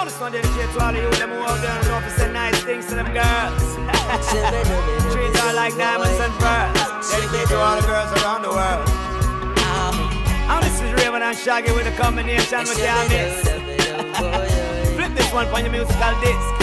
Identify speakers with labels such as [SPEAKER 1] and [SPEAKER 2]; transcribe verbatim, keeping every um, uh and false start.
[SPEAKER 1] This one dedicated to all of you, them who out there and know to say nice things to them girls. Treat her like diamonds and pearls. Dedicated to all the girls around the world. And this is Raven and Shaggy with a combination we can't miss. Flip this one on your musical disc.